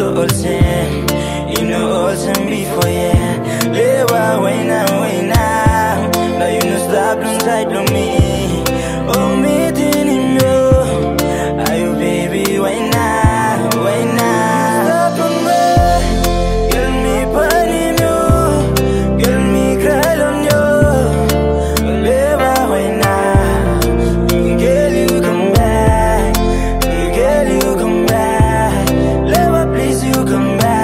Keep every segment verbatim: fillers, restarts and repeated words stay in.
to Olsen. You know Olsen before, yeah. Lewa, wait now, wait now. Now you know stop inside of me. Oh, me, didn't know. Are you baby, wait now, wait now. Stop on me, girl, me funny, no. Girl, me cry on you. Lewa, wait now. Girl, you come back. Girl, you come back. Lewa, please, you come back.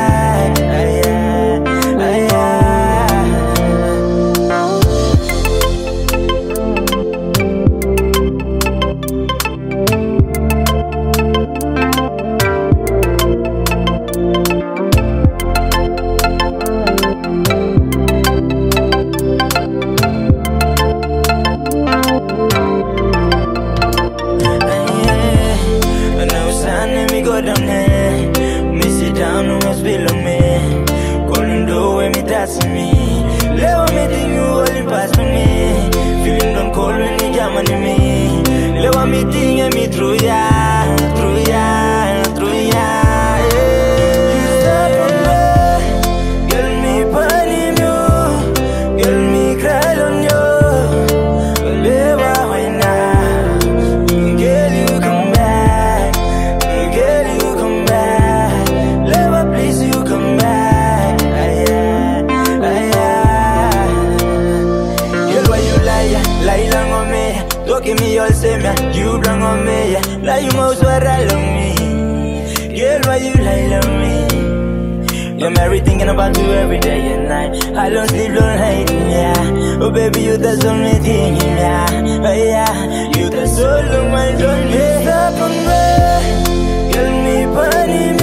You bring on me, yeah. Like you most what I love me. Girl, why you lie love me? You're married thinking about you every day and night. I don't sleep, don't hate me, yeah. Oh baby, you the only thing, yeah. Oh yeah, you the soul of my dream. Stop on me, girl, me funny.